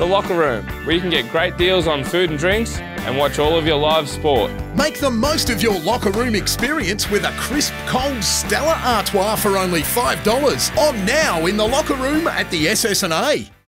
The Locker Room, where you can get great deals on food and drinks and watch all of your live sport. Make the most of your locker room experience with a crisp, cold Stella Artois for only $5. On now in the Locker Room at the SS&A.